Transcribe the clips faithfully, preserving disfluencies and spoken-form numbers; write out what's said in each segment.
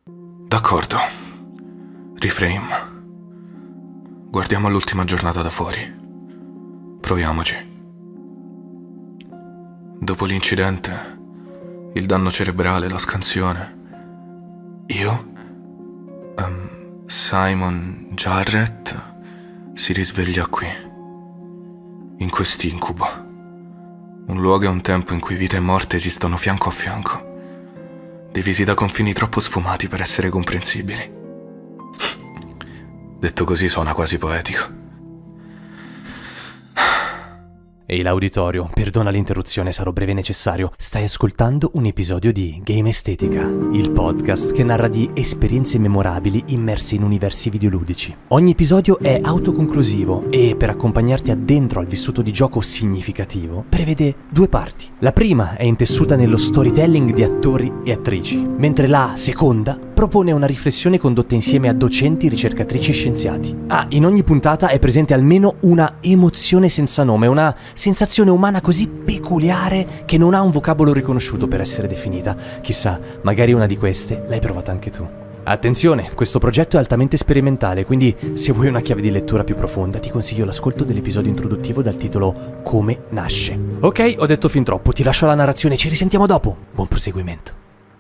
D'accordo. Reframe. Guardiamo l'ultima giornata da fuori. Proviamoci. Dopo l'incidente, il danno cerebrale, la scansione, io, um, Simon Jarrett, si risveglia qui, in quest'incubo. Un luogo e un tempo in cui vita e morte esistono fianco a fianco, divisi da confini troppo sfumati per essere comprensibili. Detto così suona quasi poetico. Ehi l'auditorio, perdona l'interruzione, sarò breve e necessario. Stai ascoltando un episodio di Game Estetica, il podcast che narra di esperienze memorabili immerse in universi videoludici. Ogni episodio è autoconclusivo e, per accompagnarti addentro al vissuto di gioco significativo, prevede due parti. La prima è intessuta nello storytelling di attori e attrici, mentre la seconda propone una riflessione condotta insieme a docenti, ricercatrici e scienziati. Ah, in ogni puntata è presente almeno una emozione senza nome, una sensazione umana così peculiare che non ha un vocabolo riconosciuto per essere definita. Chissà, magari una di queste l'hai provata anche tu. Attenzione, questo progetto è altamente sperimentale, quindi se vuoi una chiave di lettura più profonda ti consiglio l'ascolto dell'episodio introduttivo dal titolo Come nasce. Ok, ho detto fin troppo, ti lascio alla narrazione, ci risentiamo dopo. Buon proseguimento.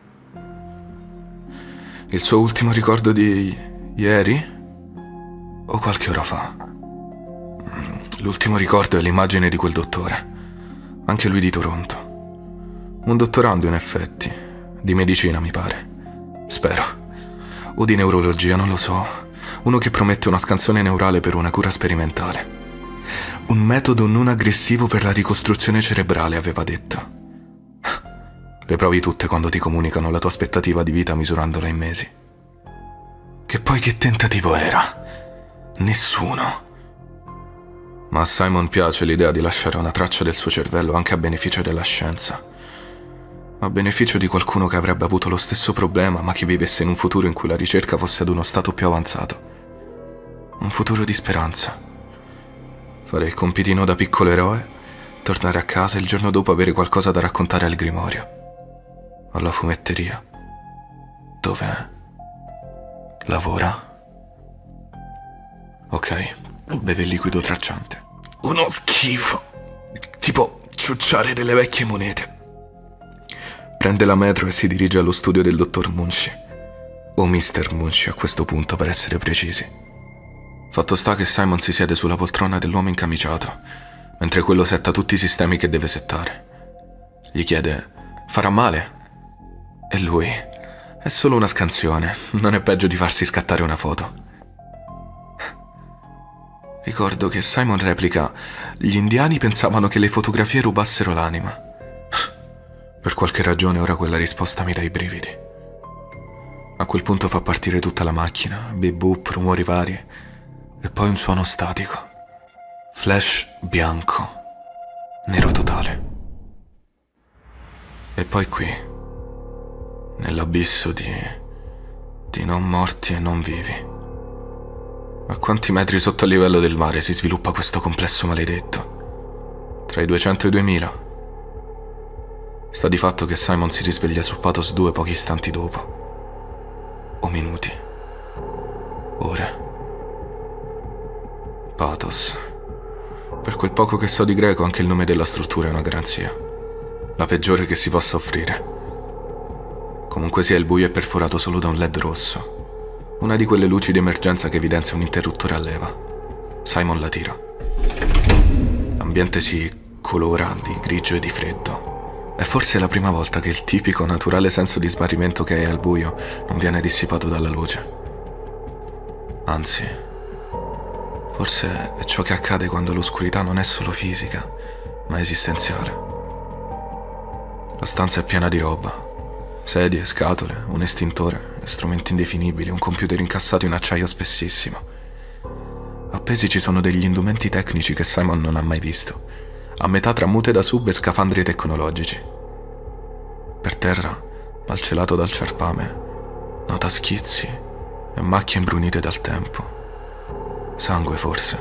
Il suo ultimo ricordo di ieri? O qualche ora fa? L'ultimo ricordo è l'immagine di quel dottore, anche lui di Toronto. Un dottorando in effetti, di medicina mi pare, spero, o di neurologia, non lo so. Uno che promette una scansione neurale per una cura sperimentale. Un metodo non aggressivo per la ricostruzione cerebrale, aveva detto. Le provi tutte quando ti comunicano la tua aspettativa di vita misurandola in mesi. Che poi che tentativo era? Nessuno. Ma a Simon piace l'idea di lasciare una traccia del suo cervello anche a beneficio della scienza. A beneficio di qualcuno che avrebbe avuto lo stesso problema, ma che vivesse in un futuro in cui la ricerca fosse ad uno stato più avanzato. Un futuro di speranza. Fare il compitino da piccolo eroe, tornare a casa e il giorno dopo avere qualcosa da raccontare al grimorio. Alla fumetteria. Dove lavora? Ok, beve il liquido tracciante. Uno schifo. Tipo ciucciare delle vecchie monete. Prende la metro e si dirige allo studio del dottor Munshi. O mister Munshi a questo punto, per essere precisi. Fatto sta che Simon si siede sulla poltrona dell'uomo incamiciato, mentre quello setta tutti i sistemi che deve settare. Gli chiede: farà male? E lui: è solo una scansione, non è peggio di farsi scattare una foto. Ricordo che Simon replica: gli indiani pensavano che le fotografie rubassero l'anima. Per qualche ragione ora quella risposta mi dà i brividi. A quel punto fa partire tutta la macchina, beep boop, rumori vari, e poi un suono statico. Flash bianco, nero totale. E poi qui, nell'abisso di... di non morti e non vivi. A quanti metri sotto il livello del mare si sviluppa questo complesso maledetto? Tra i duecento e i duemila. Sta di fatto che Simon si risveglia sul Pathos due pochi istanti dopo. O minuti. Ore. Pathos. Per quel poco che so di greco, anche il nome della struttura è una garanzia. La peggiore che si possa offrire. Comunque sia, il buio è perforato solo da un led rosso. Una di quelle luci di emergenza che evidenzia un interruttore a leva. Simon la tira. L'ambiente si colora di grigio e di freddo. È forse la prima volta che il tipico naturale senso di smarrimento che hai al buio non viene dissipato dalla luce. Anzi, forse è ciò che accade quando l'oscurità non è solo fisica, ma esistenziale. La stanza è piena di roba. Sedie, scatole, un estintore, strumenti indefinibili, un computer incassato in acciaio spessissimo. Appesi ci sono degli indumenti tecnici che Simon non ha mai visto, a metà tra mute da sub e scafandri tecnologici. Per terra, malcelato dal ciarpame, nota schizzi e macchie imbrunite dal tempo. Sangue, forse.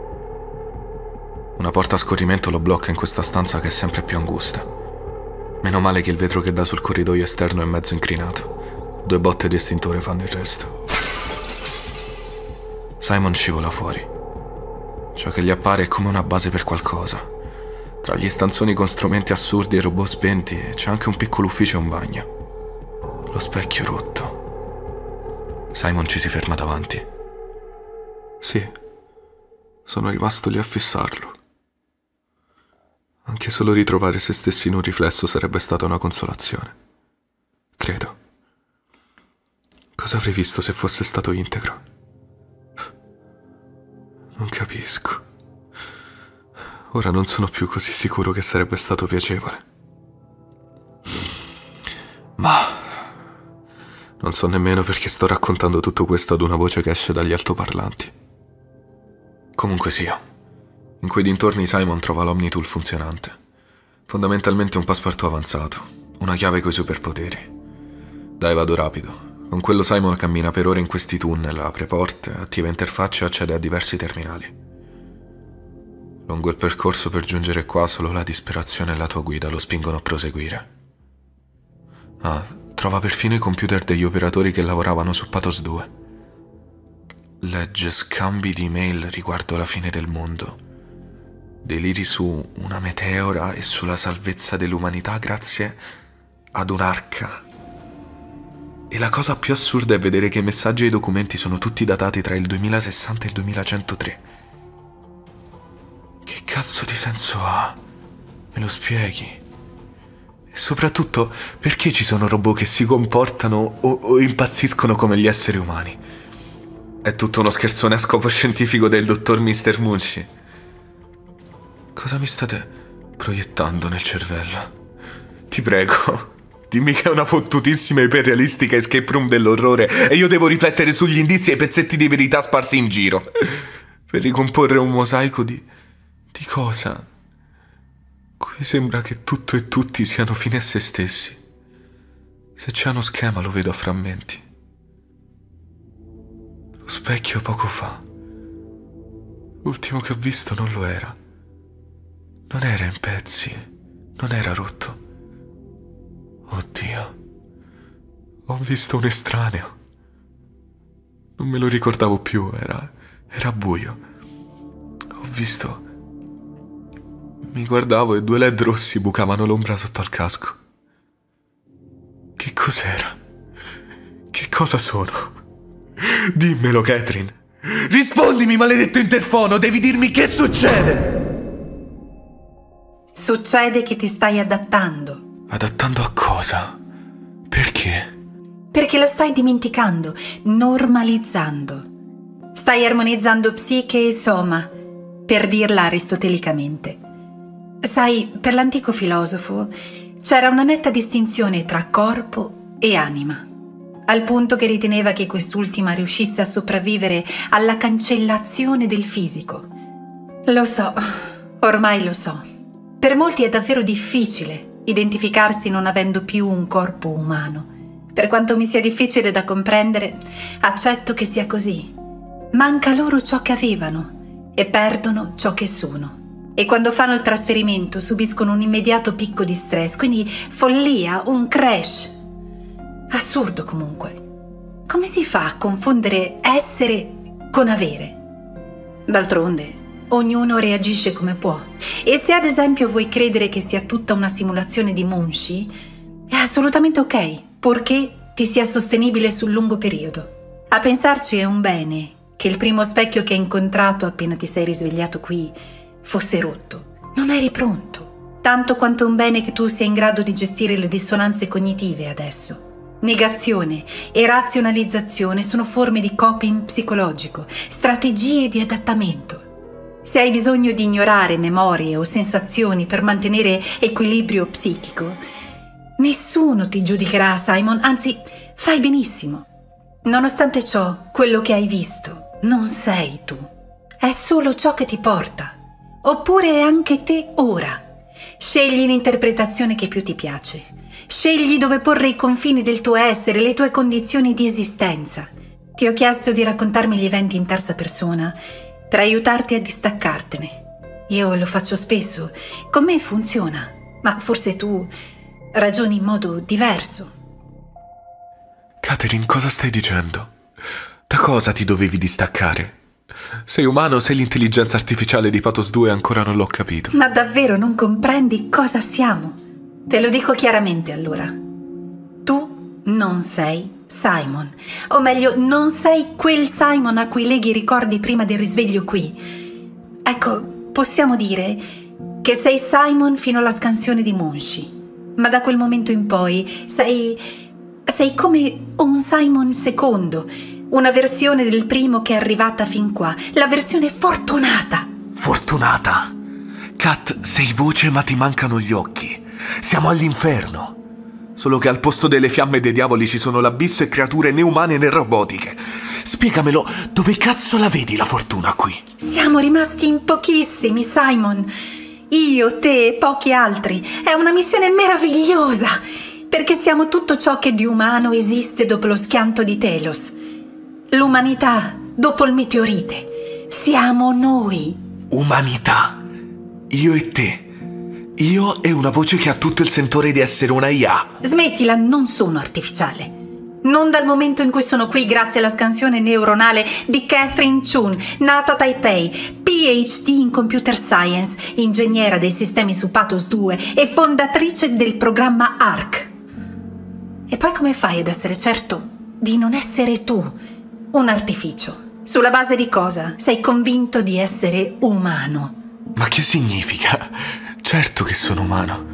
Una porta a scorrimento lo blocca in questa stanza che è sempre più angusta. Meno male che il vetro che dà sul corridoio esterno è mezzo incrinato. Due botte di estintore fanno il resto. Simon scivola fuori. Ciò che gli appare è come una base per qualcosa. Tra gli stanzoni con strumenti assurdi e robot spenti c'è anche un piccolo ufficio e un bagno. Lo specchio rotto. Simon ci si ferma davanti. Sì, sono rimasto lì a fissarlo. Anche solo ritrovare se stessi in un riflesso sarebbe stata una consolazione. Credo. Cosa avrei visto se fosse stato integro? Non capisco. Ora non sono più così sicuro che sarebbe stato piacevole. Ma non so nemmeno perché sto raccontando tutto questo ad una voce che esce dagli altoparlanti. Comunque sia, in quei dintorni Simon trova l'Omnitool funzionante. Fondamentalmente un passepartout avanzato, una chiave coi superpoteri. Dai, vado rapido. Con quello Simon cammina per ore in questi tunnel, apre porte, attiva interfacce e accede a diversi terminali. Lungo il percorso per giungere qua solo la disperazione e la tua guida lo spingono a proseguire. Ah, trova perfino i computer degli operatori che lavoravano su Pathos due. Legge scambi di email riguardo la fine del mondo. Deliri su una meteora e sulla salvezza dell'umanità grazie ad un'arca. E la cosa più assurda è vedere che i messaggi e i documenti sono tutti datati tra il duemilasessanta e il duemilacentotré. Che cazzo di senso ha? Me lo spieghi? E soprattutto, perché ci sono robot che si comportano o, o impazziscono come gli esseri umani? È tutto uno scherzone a scopo scientifico del dottor mister Munshi. Cosa mi state proiettando nel cervello? Ti prego, dimmi che è una fottutissima e iperrealistica escape room dell'orrore e io devo riflettere sugli indizi e i pezzetti di verità sparsi in giro per ricomporre un mosaico di... di cosa? Qui sembra che tutto e tutti siano fini a se stessi. Se c'è uno schema lo vedo a frammenti. Lo specchio poco fa. L'ultimo che ho visto non lo era. Non era in pezzi. Non era rotto. Oddio. Ho visto un estraneo. Non me lo ricordavo più. Era... era buio. Ho visto... Mi guardavo e due led rossi bucavano l'ombra sotto al casco. Che cos'era? Che cosa sono? Dimmelo, Catherine. Rispondimi, maledetto interfono, devi dirmi che succede! Succede che ti stai adattando. Adattando a cosa? Perché? Perché lo stai dimenticando, normalizzando. Stai armonizzando psiche e soma, per dirla aristotelicamente. Sai, per l'antico filosofo c'era una netta distinzione tra corpo e anima, al punto che riteneva che quest'ultima riuscisse a sopravvivere alla cancellazione del fisico. Lo so, ormai lo so. Per molti è davvero difficile identificarsi non avendo più un corpo umano. Per quanto mi sia difficile da comprendere, accetto che sia così. Manca loro ciò che avevano e perdono ciò che sono. E quando fanno il trasferimento subiscono un immediato picco di stress, quindi follia, un crash. Assurdo comunque. Come si fa a confondere essere con avere? D'altronde, ognuno reagisce come può. E se ad esempio vuoi credere che sia tutta una simulazione di Munshi, è assolutamente ok, purché ti sia sostenibile sul lungo periodo. A pensarci è un bene che il primo specchio che hai incontrato appena ti sei risvegliato qui fosse rotto. Non eri pronto. Tanto quanto un bene che tu sia in grado di gestire le dissonanze cognitive adesso. Negazione e razionalizzazione sono forme di coping psicologico, strategie di adattamento. Se hai bisogno di ignorare memorie o sensazioni per mantenere equilibrio psichico, nessuno ti giudicherà, Simon, anzi, fai benissimo. Nonostante ciò, quello che hai visto non sei tu. È solo ciò che ti porta. Oppure è anche te ora. Scegli l'interpretazione che più ti piace. Scegli dove porre i confini del tuo essere, le tue condizioni di esistenza. Ti ho chiesto di raccontarmi gli eventi in terza persona per aiutarti a distaccartene. Io lo faccio spesso. Con me funziona, ma forse tu ragioni in modo diverso. Catherine, cosa stai dicendo? Da cosa ti dovevi distaccare? Sei umano o sei l'intelligenza artificiale di Pathos due? Ancora non l'ho capito. Ma davvero non comprendi cosa siamo? Te lo dico chiaramente allora. Tu non sei Simon. O meglio, non sei quel Simon a cui leghi i ricordi prima del risveglio qui. Ecco, possiamo dire che sei Simon fino alla scansione di Munshi. Ma da quel momento in poi sei... sei come un Simon secondo, una versione del primo che è arrivata fin qua, la versione fortunata. Fortunata? Kat, sei voce ma ti mancano gli occhi. Siamo all'inferno. Solo che al posto delle fiamme dei diavoli ci sono l'abisso e creature né umane né robotiche. Spiegamelo, dove cazzo la vedi la fortuna qui? Siamo rimasti in pochissimi, Simon. Io, te e pochi altri. È una missione meravigliosa, perché siamo tutto ciò che di umano esiste dopo lo schianto di Telos. L'umanità dopo il meteorite. Siamo noi. Umanità. Io e te. Io e una voce che ha tutto il sentore di essere una I A. Smettila, non sono artificiale. Non dal momento in cui sono qui grazie alla scansione neuronale di Catherine Chun, nata a Taipei, P H D in Computer Science, ingegnera dei sistemi su Pathos due e fondatrice del programma A R C. E poi come fai ad essere certo di non essere tu un artificio? Sulla base di cosa sei convinto di essere umano? Ma che significa? Certo che sono umano.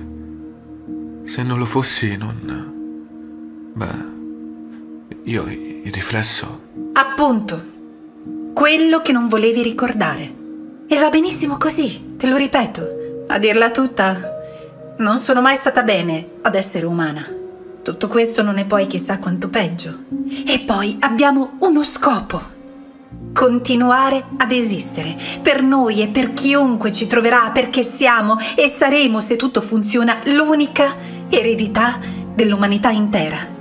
Se non lo fossi, non... Beh... Io, il riflesso... Appunto. Quello che non volevi ricordare. E va benissimo così, te lo ripeto. A dirla tutta, non sono mai stata bene ad essere umana. Tutto questo non è poi chissà quanto peggio. E poi abbiamo uno scopo. Continuare ad esistere. Per noi e per chiunque ci troverà, perché siamo e saremo, se tutto funziona, l'unica eredità dell'umanità intera.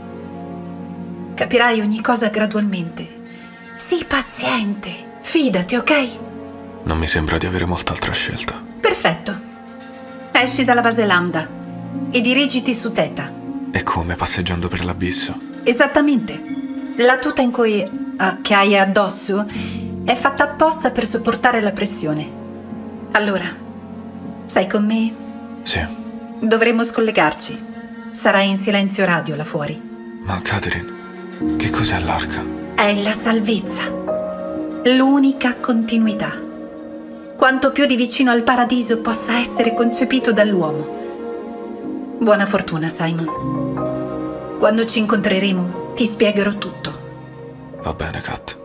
Capirai ogni cosa gradualmente. Sii paziente, fidati, ok? Non mi sembra di avere molta altra scelta. Perfetto. Esci dalla base Lambda e dirigiti su Theta. E come, passeggiando per l'abisso? Esattamente. La tuta in cui, uh, che hai addosso è fatta apposta per sopportare la pressione. Allora, sei con me? Sì. Dovremmo scollegarci. Sarai in silenzio radio là fuori. Ma Catherine... Che cos'è l'arca? È la salvezza, l'unica continuità. Quanto più di vicino al paradiso possa essere concepito dall'uomo. Buona fortuna, Simon. Quando ci incontreremo ti spiegherò tutto. Va bene, Kat.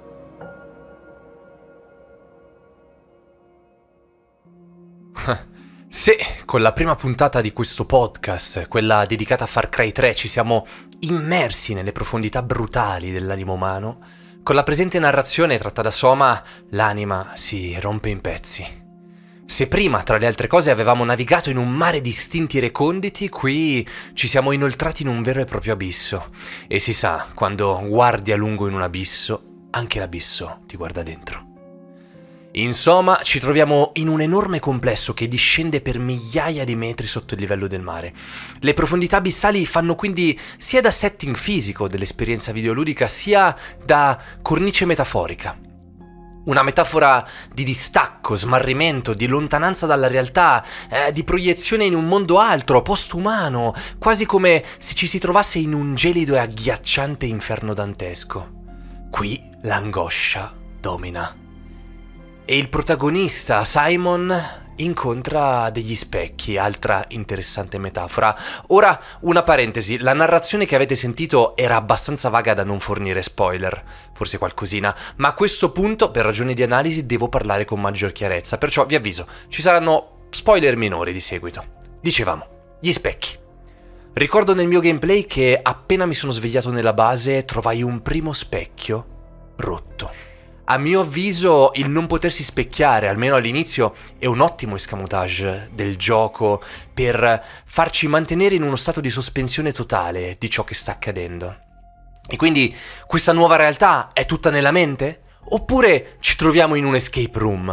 Sì, con la prima puntata di questo podcast, quella dedicata a Far Cry tre, ci siamo immersi nelle profondità brutali dell'animo umano. Con la presente narrazione tratta da Soma, l'anima si rompe in pezzi. Se prima, tra le altre cose, avevamo navigato in un mare di istinti reconditi, qui ci siamo inoltrati in un vero e proprio abisso. E si sa, quando guardi a lungo in un abisso, anche l'abisso ti guarda dentro. Insomma, ci troviamo in un enorme complesso che discende per migliaia di metri sotto il livello del mare. Le profondità abissali fanno quindi sia da setting fisico dell'esperienza videoludica, sia da cornice metaforica. Una metafora di distacco, smarrimento, di lontananza dalla realtà, eh, di proiezione in un mondo altro, postumano, quasi come se ci si trovasse in un gelido e agghiacciante inferno dantesco. Qui l'angoscia domina. E il protagonista, Simon, incontra degli specchi, altra interessante metafora. Ora, una parentesi, la narrazione che avete sentito era abbastanza vaga da non fornire spoiler, forse qualcosina, ma a questo punto, per ragioni di analisi, devo parlare con maggior chiarezza, perciò vi avviso, ci saranno spoiler minori di seguito. Dicevamo, gli specchi. Ricordo nel mio gameplay che appena mi sono svegliato nella base trovai un primo specchio rotto. A mio avviso il non potersi specchiare, almeno all'inizio, è un ottimo escamotage del gioco per farci mantenere in uno stato di sospensione totale di ciò che sta accadendo. E quindi questa nuova realtà è tutta nella mente? Oppure ci troviamo in un escape room?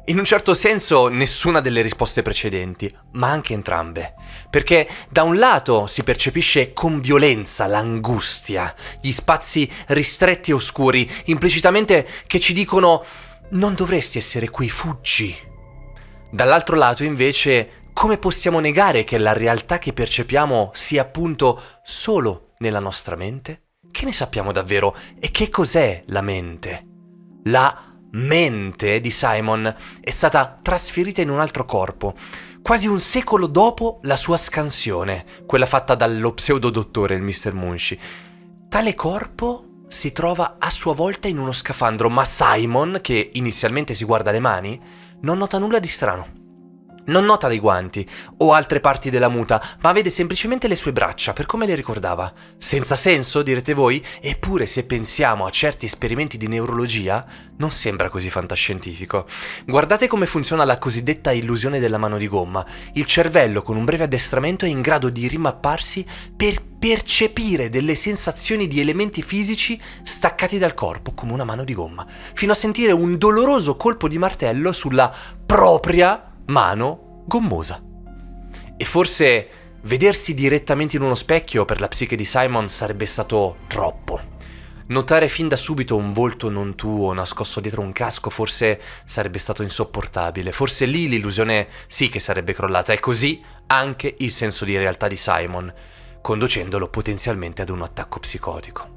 In un certo senso nessuna delle risposte precedenti, ma anche entrambe. Perché da un lato si percepisce con violenza l'angustia, gli spazi ristretti e oscuri, implicitamente che ci dicono non dovresti essere qui, fuggi. Dall'altro lato invece, come possiamo negare che la realtà che percepiamo sia appunto solo nella nostra mente? Che ne sappiamo davvero? E che cos'è la mente? La mente di Simon è stata trasferita in un altro corpo, quasi un secolo dopo la sua scansione, quella fatta dallo pseudodottore, il mister Munshi. Tale corpo si trova a sua volta in uno scafandro, ma Simon, che inizialmente si guarda le mani, non nota nulla di strano. Non nota dei guanti o altre parti della muta, ma vede semplicemente le sue braccia per come le ricordava. Senza senso, direte voi? Eppure se pensiamo a certi esperimenti di neurologia, non sembra così fantascientifico. Guardate come funziona la cosiddetta illusione della mano di gomma. Il cervello, con un breve addestramento, è in grado di rimapparsi per percepire delle sensazioni di elementi fisici staccati dal corpo, come una mano di gomma, fino a sentire un doloroso colpo di martello sulla propria mano gommosa. E forse vedersi direttamente in uno specchio per la psiche di Simon sarebbe stato troppo. Notare fin da subito un volto non tuo nascosto dietro un casco forse sarebbe stato insopportabile. Forse lì l'illusione sì che sarebbe crollata, e così anche il senso di realtà di Simon, conducendolo potenzialmente ad un attacco psicotico.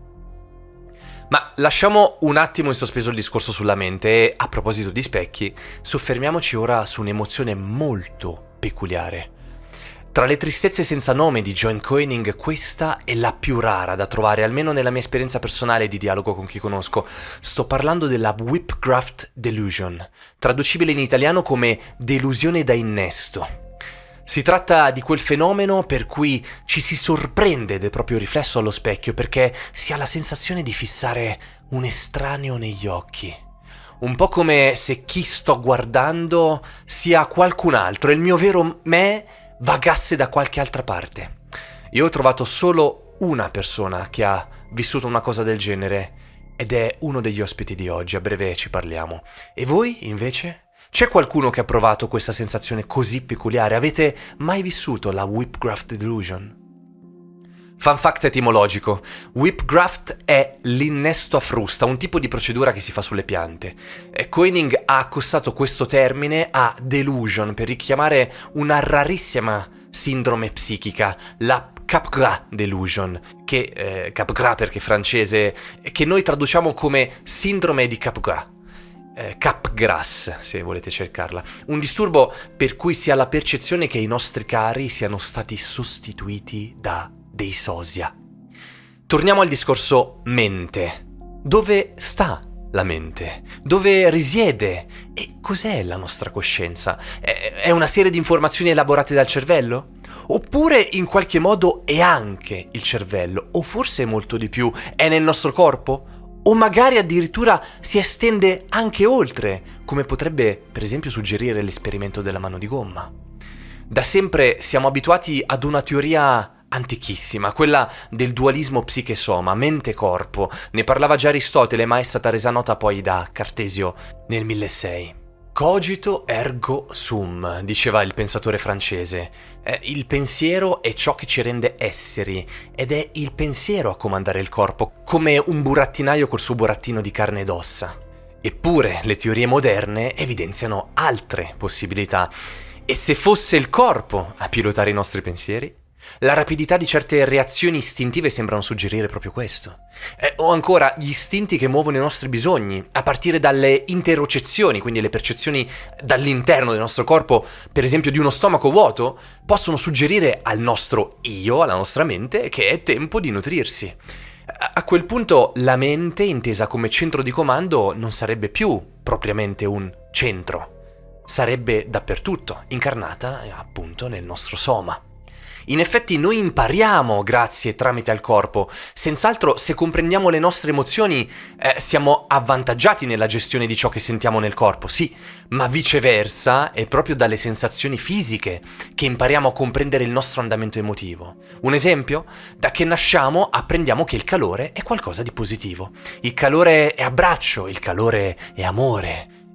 Ma lasciamo un attimo in sospeso il discorso sulla mente e, a proposito di specchi, soffermiamoci ora su un'emozione molto peculiare. Tra le tristezze senza nome di John Koenig, questa è la più rara da trovare, almeno nella mia esperienza personale di dialogo con chi conosco. Sto parlando della Whipcraft Delusion, traducibile in italiano come delusione da innesto. Si tratta di quel fenomeno per cui ci si sorprende del proprio riflesso allo specchio perché si ha la sensazione di fissare un estraneo negli occhi. Un po' come se chi sto guardando sia qualcun altro e il mio vero me vagasse da qualche altra parte. Io ho trovato solo una persona che ha vissuto una cosa del genere ed è uno degli ospiti di oggi, a breve ci parliamo. E voi, invece? C'è qualcuno che ha provato questa sensazione così peculiare? Avete mai vissuto la Whipcraft Delusion? Fun fact etimologico: Whipgraft è l'innesto a frusta, un tipo di procedura che si fa sulle piante. E Koenig ha accostato questo termine a delusion per richiamare una rarissima sindrome psichica, la Capgras delusion, che eh, Capgras perché francese, che noi traduciamo come sindrome di Capgras. Eh, Capgras, se volete cercarla. Un disturbo per cui si ha la percezione che i nostri cari siano stati sostituiti da dei sosia. Torniamo al discorso mente. Dove sta la mente? Dove risiede? E cos'è la nostra coscienza? È, è una serie di informazioni elaborate dal cervello? Oppure in qualche modo è anche il cervello? O forse molto di più, è nel nostro corpo? O magari addirittura si estende anche oltre, come potrebbe per esempio suggerire l'esperimento della mano di gomma. Da sempre siamo abituati ad una teoria antichissima, quella del dualismo psiche-soma, mente-corpo. Ne parlava già Aristotele, ma è stata resa nota poi da Cartesio nel milleseicento. Cogito ergo sum, diceva il pensatore francese. Eh, il pensiero è ciò che ci rende esseri, ed è il pensiero a comandare il corpo, come un burattinaio col suo burattino di carne ed ossa. Eppure le teorie moderne evidenziano altre possibilità. E se fosse il corpo a pilotare i nostri pensieri? La rapidità di certe reazioni istintive sembrano suggerire proprio questo. Eh, o ancora, gli istinti che muovono i nostri bisogni, a partire dalle interocezioni, quindi le percezioni dall'interno del nostro corpo, per esempio di uno stomaco vuoto, possono suggerire al nostro io, alla nostra mente, che è tempo di nutrirsi. A quel punto la mente, intesa come centro di comando, non sarebbe più propriamente un centro. Sarebbe dappertutto, incarnata appunto nel nostro soma. In effetti noi impariamo grazie tramite al corpo. Senz'altro, se comprendiamo le nostre emozioni, eh, siamo avvantaggiati nella gestione di ciò che sentiamo nel corpo, sì, ma viceversa è proprio dalle sensazioni fisiche che impariamo a comprendere il nostro andamento emotivo. Un esempio? Da che nasciamo apprendiamo che il calore è qualcosa di positivo. Il calore è abbraccio, il calore è amore.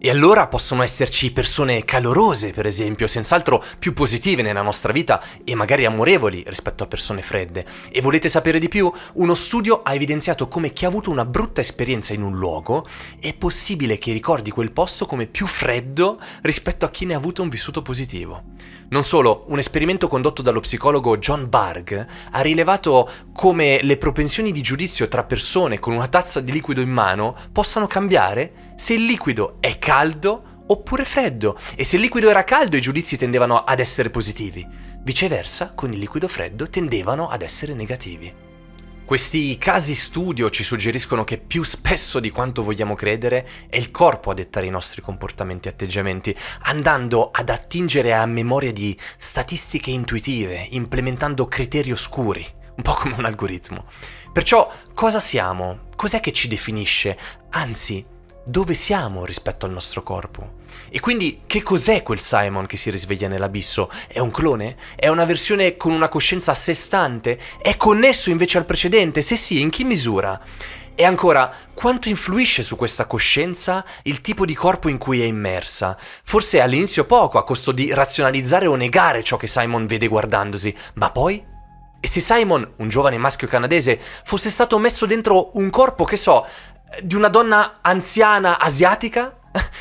E allora possono esserci persone calorose, per esempio, senz'altro più positive nella nostra vita e magari amorevoli rispetto a persone fredde. E volete sapere di più? Uno studio ha evidenziato come chi ha avuto una brutta esperienza in un luogo è possibile che ricordi quel posto come più freddo rispetto a chi ne ha avuto un vissuto positivo. Non solo, un esperimento condotto dallo psicologo John Bargh ha rilevato come le propensioni di giudizio tra persone con una tazza di liquido in mano possano cambiare se il liquido è caldo oppure freddo, e se il liquido era caldo i giudizi tendevano ad essere positivi, viceversa con il liquido freddo tendevano ad essere negativi. Questi casi studio ci suggeriscono che più spesso di quanto vogliamo credere è il corpo a dettare i nostri comportamenti e atteggiamenti, andando ad attingere a memoria di statistiche intuitive, implementando criteri oscuri, un po' come un algoritmo. Perciò cosa siamo? Cos'è che ci definisce? Anzi, dove siamo rispetto al nostro corpo? E quindi che cos'è quel Simon che si risveglia nell'abisso? È un clone? È una versione con una coscienza a sé stante? È connesso invece al precedente? Se sì, in che misura? E ancora, quanto influisce su questa coscienza il tipo di corpo in cui è immersa? Forse all'inizio poco, a costo di razionalizzare o negare ciò che Simon vede guardandosi, ma poi? E se Simon, un giovane maschio canadese, fosse stato messo dentro un corpo, che so, di una donna anziana asiatica?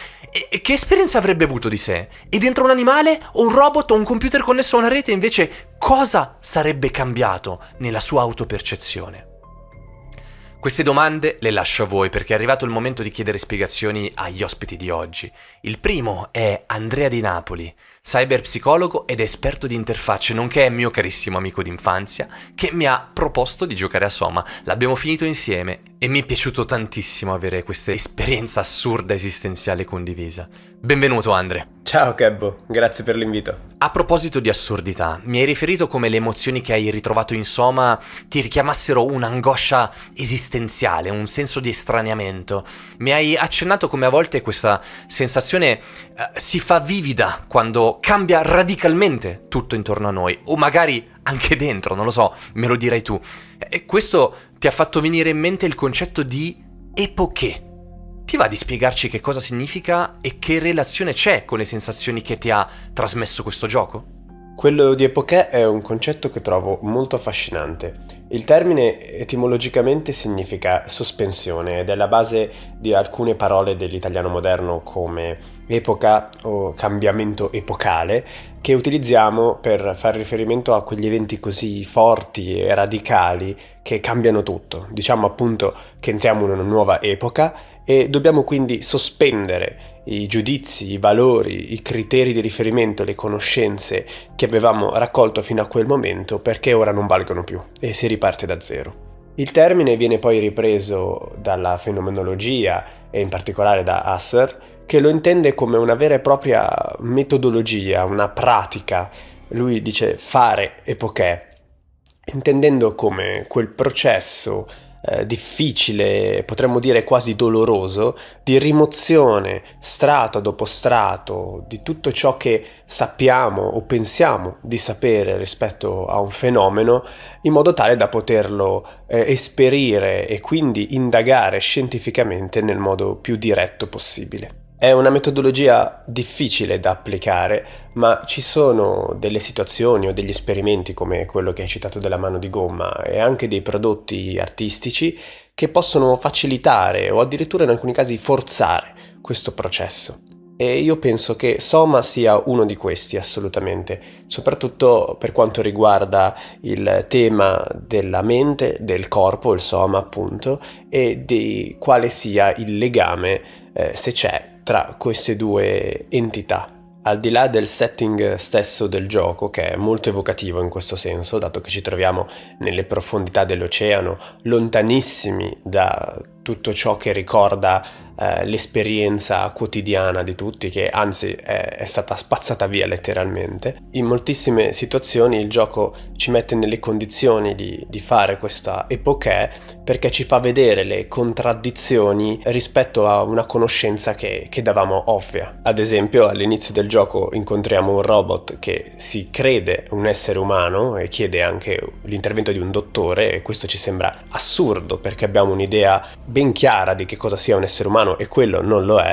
E che esperienza avrebbe avuto di sé? E dentro un animale o un robot o un computer connesso a una rete invece cosa sarebbe cambiato nella sua autopercezione? Queste domande le lascio a voi perché è arrivato il momento di chiedere spiegazioni agli ospiti di oggi. Il primo è Andrea Di Napoli, cyberpsicologo ed esperto di interfacce, nonché mio carissimo amico d'infanzia, che mi ha proposto di giocare a Soma. L'abbiamo finito insieme e mi è piaciuto tantissimo avere questa esperienza assurda esistenziale condivisa. Benvenuto Andre. Ciao Kebbo, grazie per l'invito. A proposito di assurdità, mi hai riferito come le emozioni che hai ritrovato in Soma ti richiamassero un'angoscia esistenziale, un senso di estraniamento. Mi hai accennato come a volte questa sensazione eh, si fa vivida quando cambia radicalmente tutto intorno a noi, o magari anche dentro, non lo so, me lo dirai tu. E questo ti ha fatto venire in mente il concetto di epoché. Ti va di spiegarci che cosa significa e che relazione c'è con le sensazioni che ti ha trasmesso questo gioco? Quello di epoché è un concetto che trovo molto affascinante. Il termine etimologicamente significa sospensione ed è la base di alcune parole dell'italiano moderno come epoca o cambiamento epocale, che utilizziamo per fare riferimento a quegli eventi così forti e radicali che cambiano tutto. Diciamo appunto che entriamo in una nuova epoca e dobbiamo quindi sospendere i giudizi, i valori, i criteri di riferimento, le conoscenze che avevamo raccolto fino a quel momento, perché ora non valgono più e si riparte da zero. Il termine viene poi ripreso dalla fenomenologia e in particolare da Husserl, che lo intende come una vera e propria metodologia, una pratica. Lui dice fare epoché, intendendo come quel processo Eh, difficile, potremmo dire quasi doloroso, di rimozione strato dopo strato di tutto ciò che sappiamo o pensiamo di sapere rispetto a un fenomeno, in modo tale da poterlo eh, esperire e quindi indagare scientificamente nel modo più diretto possibile. È una metodologia difficile da applicare, ma ci sono delle situazioni o degli esperimenti come quello che hai citato della mano di gomma e anche dei prodotti artistici che possono facilitare o addirittura in alcuni casi forzare questo processo. E io penso che Soma sia uno di questi assolutamente, soprattutto per quanto riguarda il tema della mente, del corpo, il Soma appunto, e di quale sia il legame, eh, se c'è, tra queste due entità. Al di là del setting stesso del gioco, che è molto evocativo in questo senso, dato che ci troviamo nelle profondità dell'oceano, lontanissimi da tutto ciò che ricorda eh, l'esperienza quotidiana di tutti, che anzi è, è stata spazzata via letteralmente. In moltissime situazioni il gioco ci mette nelle condizioni di, di fare questa epoché, perché ci fa vedere le contraddizioni rispetto a una conoscenza che, che davamo ovvia. Ad esempio, all'inizio del gioco incontriamo un robot che si crede un essere umano e chiede anche l'intervento di un dottore, e questo ci sembra assurdo perché abbiamo un'idea ben chiara di che cosa sia un essere umano e quello non lo è.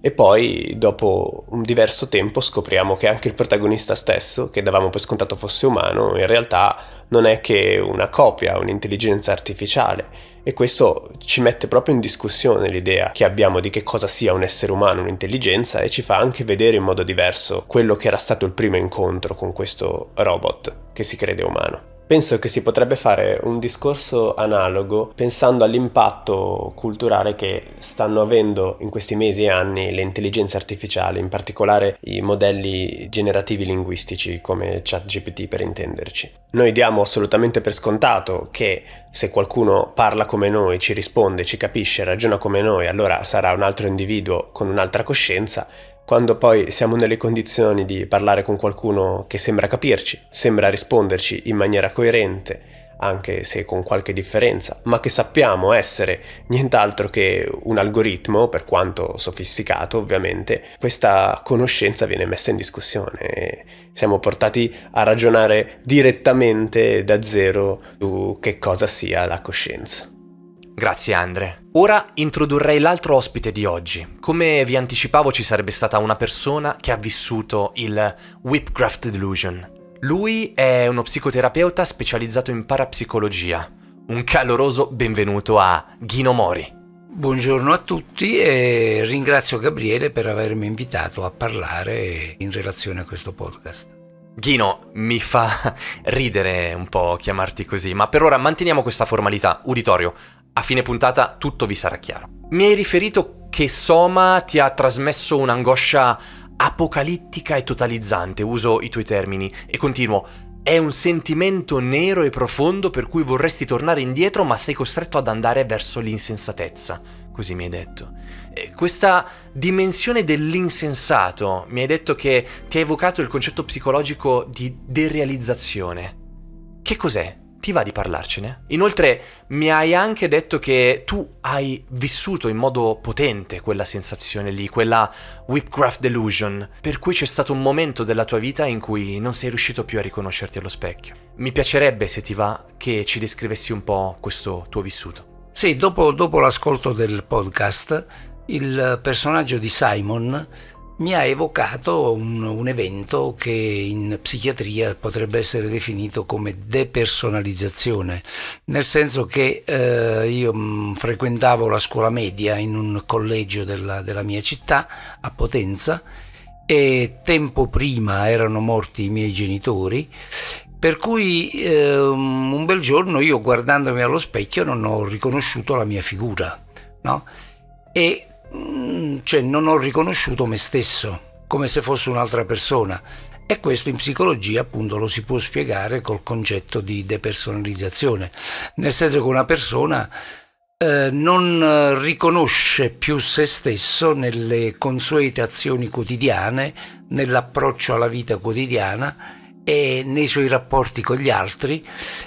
E poi, dopo un diverso tempo, scopriamo che anche il protagonista stesso, che davamo per scontato fosse umano, in realtà non è che una copia, un'intelligenza artificiale. E questo ci mette proprio in discussione l'idea che abbiamo di che cosa sia un essere umano, un'intelligenza, e ci fa anche vedere in modo diverso quello che era stato il primo incontro con questo robot che si crede umano. Penso che si potrebbe fare un discorso analogo pensando all'impatto culturale che stanno avendo in questi mesi e anni le intelligenze artificiali, in particolare i modelli generativi linguistici come ChatGPT, per intenderci. Noi diamo assolutamente per scontato che se qualcuno parla come noi, ci risponde, ci capisce, ragiona come noi, allora sarà un altro individuo con un'altra coscienza. Quando poi siamo nelle condizioni di parlare con qualcuno che sembra capirci, sembra risponderci in maniera coerente, anche se con qualche differenza, ma che sappiamo essere nient'altro che un algoritmo, per quanto sofisticato ovviamente, questa conoscenza viene messa in discussione e siamo portati a ragionare direttamente da zero su che cosa sia la coscienza. Grazie Andre. Ora introdurrei l'altro ospite di oggi. Come vi anticipavo, ci sarebbe stata una persona che ha vissuto il Whipcraft Delusion. Lui è uno psicoterapeuta specializzato in parapsicologia. Un caloroso benvenuto a Ghino Mori. Buongiorno a tutti e ringrazio Gabriele per avermi invitato a parlare in relazione a questo podcast. Ghino, mi fa ridere un po' chiamarti così, ma per ora manteniamo questa formalità. Uditorio, a fine puntata tutto vi sarà chiaro. Mi hai riferito che Soma ti ha trasmesso un'angoscia apocalittica e totalizzante, uso i tuoi termini, e continuo. È un sentimento nero e profondo per cui vorresti tornare indietro, ma sei costretto ad andare verso l'insensatezza, così mi hai detto. E questa dimensione dell'insensato, mi hai detto che ti ha evocato il concetto psicologico di derealizzazione. Che cos'è? Ti va di parlarcene? Inoltre mi hai anche detto che tu hai vissuto in modo potente quella sensazione lì, quella Whipcraft Delusion, per cui c'è stato un momento della tua vita in cui non sei riuscito più a riconoscerti allo specchio. Mi piacerebbe, se ti va, che ci descrivessi un po' questo tuo vissuto. Sì, dopo, dopo l'ascolto del podcast, il personaggio di Simon mi ha evocato un, un evento che in psichiatria potrebbe essere definito come depersonalizzazione, nel senso che eh, io mh, frequentavo la scuola media in un collegio della, della mia città, a Potenza, e tempo prima erano morti i miei genitori, per cui eh, un bel giorno io, guardandomi allo specchio, non ho riconosciuto la mia figura, no? E cioè non ho riconosciuto me stesso, come se fosse un'altra persona, e questo in psicologia appunto lo si può spiegare col concetto di depersonalizzazione, nel senso che una persona eh, non riconosce più se stesso nelle consuete azioni quotidiane, nell'approccio alla vita quotidiana e nei suoi rapporti con gli altri,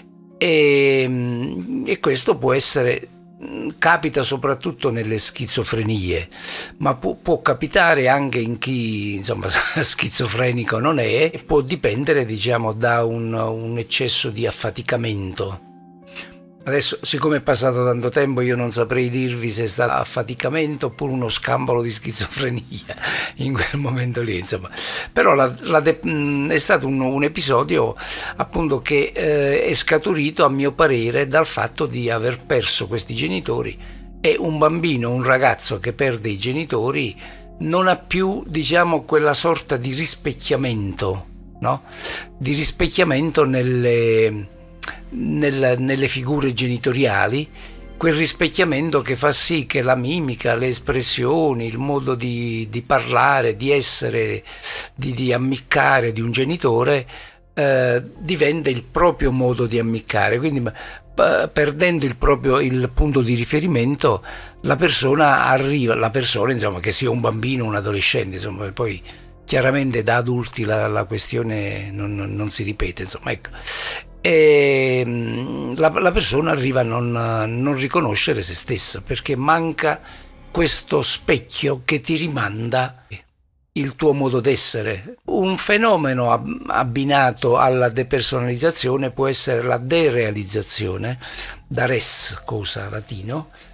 e, e questo può essere capita soprattutto nelle schizofrenie, ma può, può capitare anche in chi insomma schizofrenico non è, può dipendere diciamo da un, un eccesso di affaticamento. Adesso, siccome è passato tanto tempo, io non saprei dirvi se è stato affaticamento oppure uno scambolo di schizofrenia in quel momento lì, insomma. Però la, la de- è stato un, un episodio appunto che eh, è scaturito, a mio parere, dal fatto di aver perso questi genitori, e un bambino, un ragazzo che perde i genitori non ha più, diciamo, quella sorta di rispecchiamento, no? Di rispecchiamento nelle... Nel, nelle figure genitoriali, quel rispecchiamento che fa sì che la mimica, le espressioni, il modo di, di parlare, di essere, di, di ammiccare di un genitore eh, diventa il proprio modo di ammiccare, quindi p- perdendo il proprio il punto di riferimento, la persona arriva, la persona insomma, che sia un bambino, un adolescente, insomma, poi chiaramente da adulti la, la questione non, non si ripete, insomma, ecco. E la, la persona arriva a non, non riconoscere se stessa, perché manca questo specchio che ti rimanda il tuo modo d'essere. Un fenomeno abbinato alla depersonalizzazione può essere la derealizzazione, da res, cosa latino,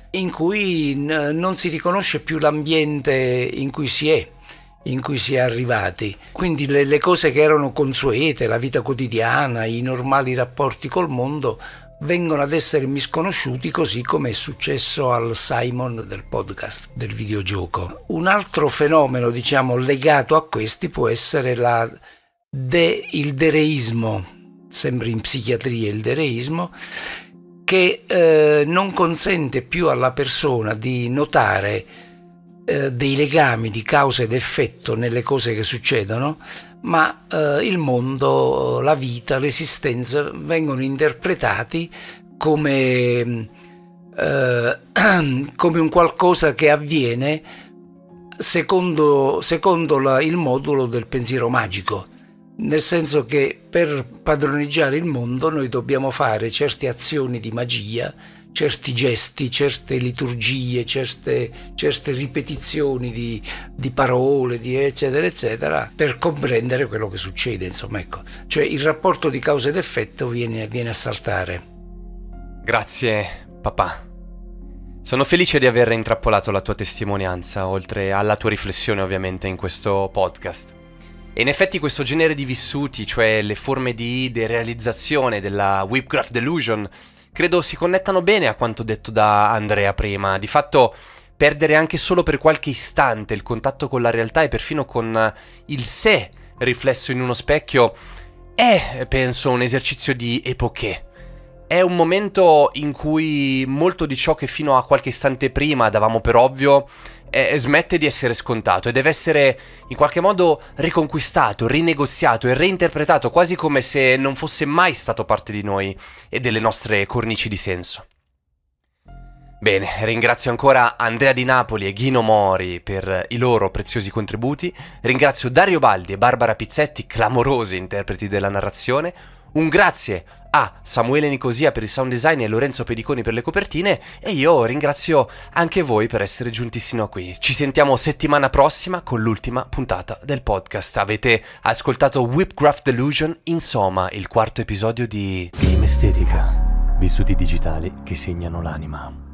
in cui n- non si riconosce più l'ambiente in cui si è, in cui si è arrivati. Quindi le, le cose che erano consuete, la vita quotidiana, i normali rapporti col mondo, vengono ad essere misconosciuti, così come è successo al Simon del podcast, del videogioco. Un altro fenomeno, diciamo, legato a questi può essere la de, il dereismo, sempre in psichiatria il dereismo, che eh, non consente più alla persona di notare eh, dei legami di causa ed effetto nelle cose che succedono, ma eh, il mondo, la vita, l'esistenza vengono interpretati come, eh, come un qualcosa che avviene secondo, secondo la, il modulo del pensiero magico, nel senso che per padroneggiare il mondo noi dobbiamo fare certe azioni di magia, certi gesti, certe liturgie, certe, certe ripetizioni di, di parole, di eccetera eccetera, per comprendere quello che succede, insomma, ecco. Cioè il rapporto di causa ed effetto viene, viene a saltare. Grazie, papà. Sono felice di aver intrappolato la tua testimonianza, oltre alla tua riflessione ovviamente in questo podcast. E in effetti questo genere di vissuti, cioè le forme di derealizzazione della Whipcraft Delusion, credo si connettano bene a quanto detto da Andrea prima. Di fatto, perdere anche solo per qualche istante il contatto con la realtà e perfino con il sé riflesso in uno specchio è, penso, un esercizio di epoché. È un momento in cui molto di ciò che fino a qualche istante prima davamo per ovvio eh, smette di essere scontato e deve essere in qualche modo riconquistato, rinegoziato e reinterpretato, quasi come se non fosse mai stato parte di noi e delle nostre cornici di senso. Bene, ringrazio ancora Andrea Di Napoli e Ghino Mori per i loro preziosi contributi, ringrazio Dario Baldi e Barbara Pizzetti, clamorosi interpreti della narrazione, un grazie a Samuele Nicosia per il sound design e Lorenzo Pediconi per le copertine, e io ringrazio anche voi per essere giunti sino a qui. Ci sentiamo settimana prossima con l'ultima puntata del podcast. Avete ascoltato Whipcraft Delusion, insomma, il quarto episodio di Game Estetica, vissuti digitali che segnano l'anima.